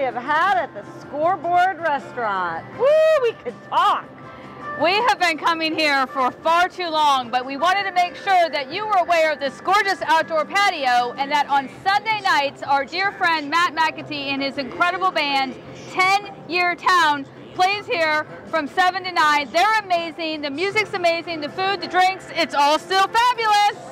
have had at the Scoreboard restaurant. Woo, we could talk. We have been coming here for far too long, but we wanted to make sure that you were aware of this gorgeous outdoor patio and that on Sunday nights, our dear friend Matt McAtee and his incredible band, 10 Year Town, plays here from 7 to 9. They're amazing. The music's amazing. The food, the drinks, it's all still fabulous.